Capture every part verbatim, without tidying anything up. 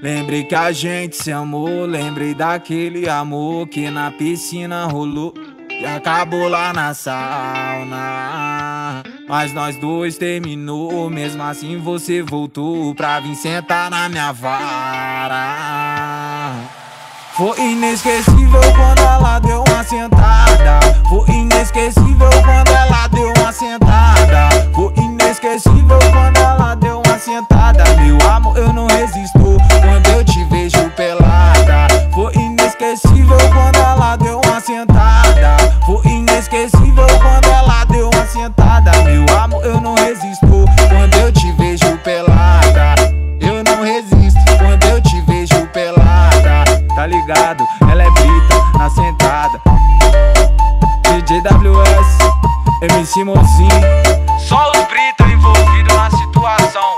Lembrei que a gente se amou, lembrei daquele amor que na piscina rolou e acabou lá na sauna. Mas nós dois terminou, mesmo assim você voltou pra vir sentar na minha vara. Foi inesquecível quando ela deu uma sentada. Foi inesquecível quando ela deu uma sentada. Foi inesquecível quando ela deu uma sentada. Meu amor, eu não resisto quando eu te vejo pelada. Foi inesquecível quando ela deu uma sentada. Foi inesquecível quando ela deu uma sentada. Meu amor, eu não resisto quando eu te vejo pelada. Eu não resisto quando eu te vejo pelada. Tá ligado? Ela é brita na sentada. D J W S, M C Mozinho. Só os brita envolvidos na situação.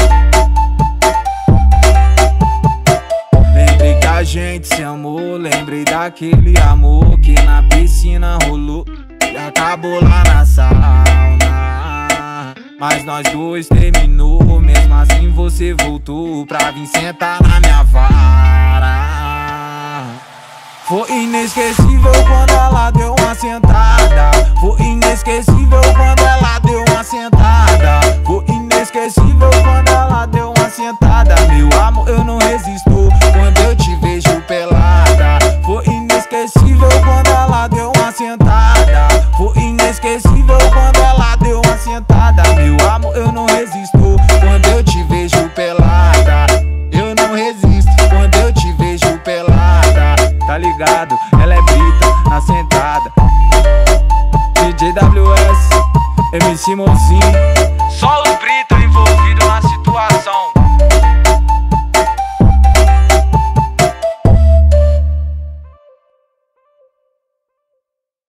Lembrei que a gente se amou, lembrei daquele amor que na piscina rolou e acabou lá na sauna. Mas nós dois terminou, mesmo assim você voltou pra vir sentar na minha vara. Foi inesquecível quando ela deu uma sentada. Foi inesquecível quando ela deu uma sentada. Foi inesquecível quando ela deu uma sentada. Meu amor, eu não resisto quando eu te vejo pelada. Foi inesquecível quando ela deu uma sentada. Foi inesquecível quando